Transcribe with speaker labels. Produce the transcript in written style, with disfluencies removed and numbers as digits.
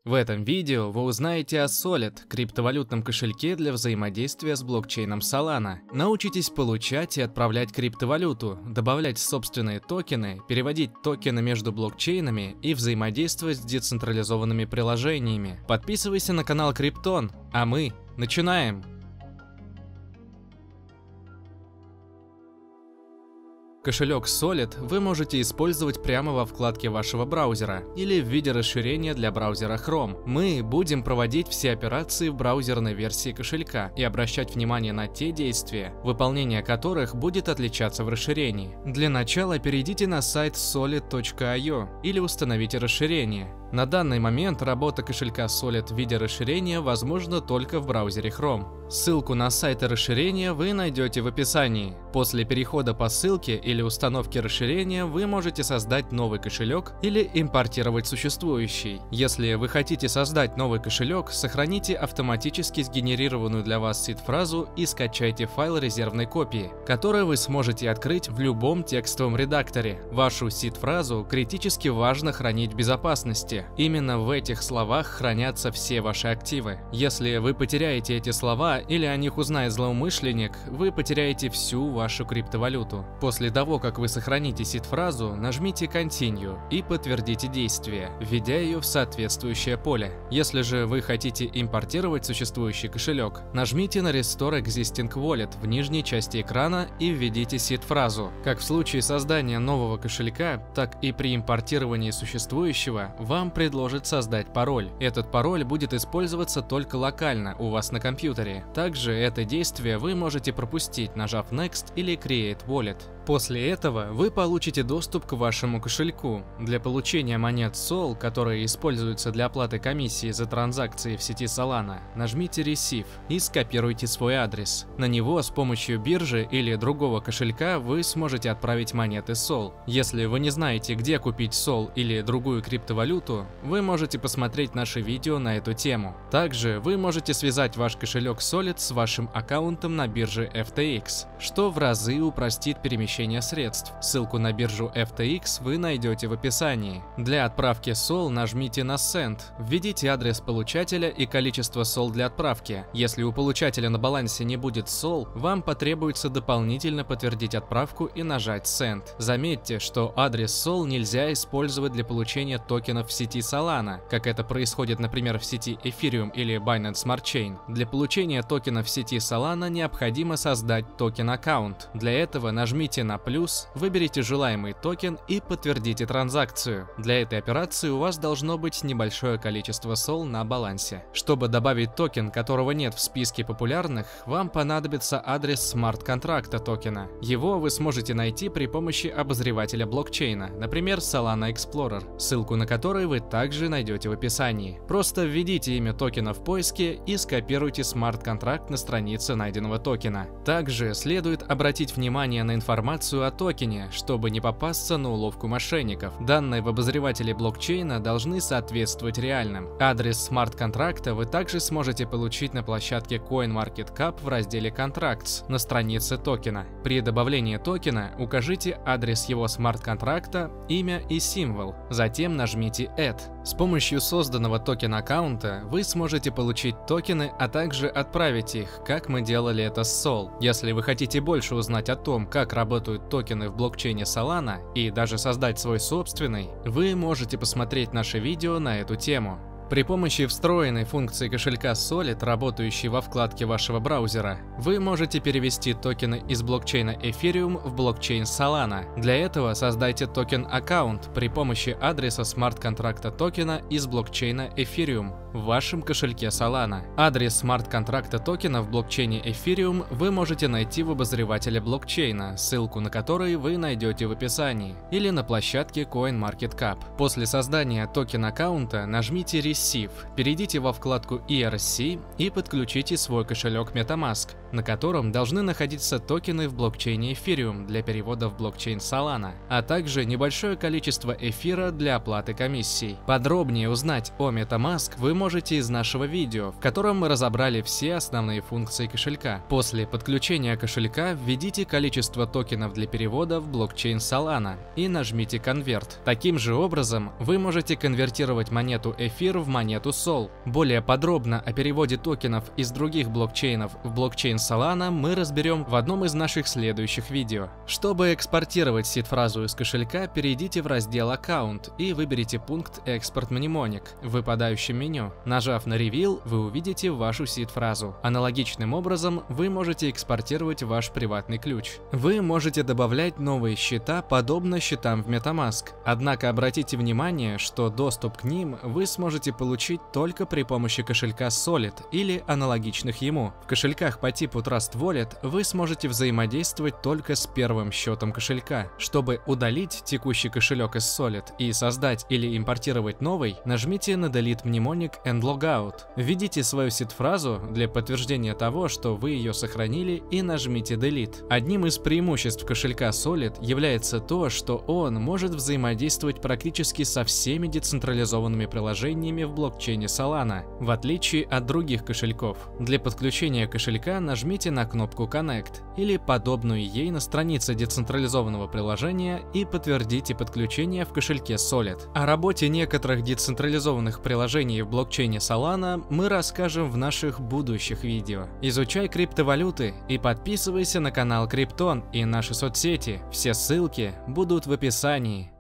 Speaker 1: В этом видео вы узнаете о Solid, криптовалютном кошельке для взаимодействия с блокчейном Solana. Научитесь получать и отправлять криптовалюту, добавлять собственные токены, переводить токены между блокчейнами и взаимодействовать с децентрализованными приложениями. Подписывайся на канал Криптон, а мы начинаем! Кошелек Solid вы можете использовать прямо во вкладке вашего браузера или в виде расширения для браузера Chrome. Мы будем проводить все операции в браузерной версии кошелька и обращать внимание на те действия, выполнение которых будет отличаться в расширении. Для начала перейдите на сайт solid.io или установите расширение. На данный момент работа кошелька Solid в виде расширения возможна только в браузере Chrome. Ссылку на сайт и расширение вы найдете в описании. После перехода по ссылке или установки расширения вы можете создать новый кошелек или импортировать существующий. Если вы хотите создать новый кошелек, сохраните автоматически сгенерированную для вас сид-фразу и скачайте файл резервной копии, который вы сможете открыть в любом текстовом редакторе. Вашу сид-фразу критически важно хранить в безопасности. Именно в этих словах хранятся все ваши активы. Если вы потеряете эти слова или о них узнает злоумышленник, вы потеряете всю вашу криптовалюту. После того, как вы сохраните сид-фразу, нажмите Continue и подтвердите действие, введя ее в соответствующее поле. Если же вы хотите импортировать существующий кошелек, нажмите на Restore Existing Wallet в нижней части экрана и введите сид-фразу. Как в случае создания нового кошелька, так и при импортировании существующего, вам предложит создать пароль. Этот пароль будет использоваться только локально у вас на компьютере. Также это действие вы можете пропустить, нажав Next или Create Wallet. После этого вы получите доступ к вашему кошельку. Для получения монет SOL, которые используются для оплаты комиссии за транзакции в сети Solana, нажмите Receive и скопируйте свой адрес. На него с помощью биржи или другого кошелька вы сможете отправить монеты SOL. Если вы не знаете, где купить SOL или другую криптовалюту, вы можете посмотреть наше видео на эту тему. Также вы можете связать ваш кошелек Solid с вашим аккаунтом на бирже FTX, что в разы упростит перемещение средств. Ссылку на биржу FTX вы найдете в описании. Для отправки SOL нажмите на Send, введите адрес получателя и количество SOL для отправки. Если у получателя на балансе не будет SOL, вам потребуется дополнительно подтвердить отправку и нажать Send. Заметьте, что адрес SOL нельзя использовать для получения токенов в сети Solana, как это происходит, например, в сети Ethereum или Binance Smart Chain. Для получения токенов в сети Solana необходимо создать токен-аккаунт. Для этого нажмите на плюс, выберите желаемый токен и подтвердите транзакцию. Для этой операции у вас должно быть небольшое количество SOL на балансе. Чтобы добавить токен, которого нет в списке популярных, вам понадобится адрес смарт-контракта токена. Его вы сможете найти при помощи обозревателя блокчейна, например, Solana Explorer, ссылку на который вы также найдете в описании. Просто введите имя токена в поиске и скопируйте смарт-контракт на странице найденного токена. Также следует обратить внимание на информацию о токене, чтобы не попасться на уловку мошенников. Данные в обозревателе блокчейна должны соответствовать реальным. Адрес смарт-контракта вы также сможете получить на площадке CoinMarketCap в разделе Contracts на странице токена. При добавлении токена укажите адрес его смарт-контракта, имя и символ. Затем нажмите Add. С помощью созданного токен-аккаунта вы сможете получить токены, а также отправить их, как мы делали это с SOL. Если вы хотите больше узнать о том, как работают токены в блокчейне Solana и даже создать свой собственный, вы можете посмотреть наше видео на эту тему. При помощи встроенной функции кошелька Solid, работающей во вкладке вашего браузера, вы можете перевести токены из блокчейна Ethereum в блокчейн Solana. Для этого создайте токен-аккаунт при помощи адреса смарт-контракта токена из блокчейна Ethereum в вашем кошельке Solana. Адрес смарт-контракта токена в блокчейне Ethereum вы можете найти в обозревателе блокчейна, ссылку на который вы найдете в описании, или на площадке CoinMarketCap. После создания токен-аккаунта нажмите Receive, перейдите во вкладку ERC и подключите свой кошелек MetaMask, на котором должны находиться токены в блокчейне Ethereum для перевода в блокчейн Solana, а также небольшое количество эфира для оплаты комиссий. Подробнее узнать о MetaMask вы можете из нашего видео, в котором мы разобрали все основные функции кошелька. После подключения кошелька введите количество токенов для перевода в блокчейн Solana и нажмите «Конверт». Таким же образом вы можете конвертировать монету эфир в монету Sol. Более подробно о переводе токенов из других блокчейнов в блокчейн Solana мы разберем в одном из наших следующих видео. Чтобы экспортировать сид-фразу из кошелька, перейдите в раздел «Аккаунт» и выберите пункт «Экспорт Mnemonic» в выпадающем меню. Нажав на «Reveal», вы увидите вашу сид-фразу. Аналогичным образом вы можете экспортировать ваш приватный ключ. Вы можете добавлять новые счета, подобно счетам в MetaMask. Однако обратите внимание, что доступ к ним вы сможете получить только при помощи кошелька Solid или аналогичных ему. В кошельках по типу Trust Wallet вы сможете взаимодействовать только с первым счетом кошелька. Чтобы удалить текущий кошелек из Solid и создать или импортировать новый, нажмите на Delete Mnemonic and Logout. Введите свою сид-фразу для подтверждения того, что вы ее сохранили, и нажмите Delete. Одним из преимуществ кошелька Solid является то, что он может взаимодействовать практически со всеми децентрализованными приложениями в блокчейне Solana, в отличие от других кошельков. Для подключения кошелька нажмите на кнопку Connect или подобную ей на странице децентрализованного приложения и подтвердите подключение в кошельке Solid. О работе некоторых децентрализованных приложений в блокчейне Solana мы расскажем в наших будущих видео. Изучай криптовалюты и подписывайся на канал Криптон и наши соцсети. Все ссылки будут в описании.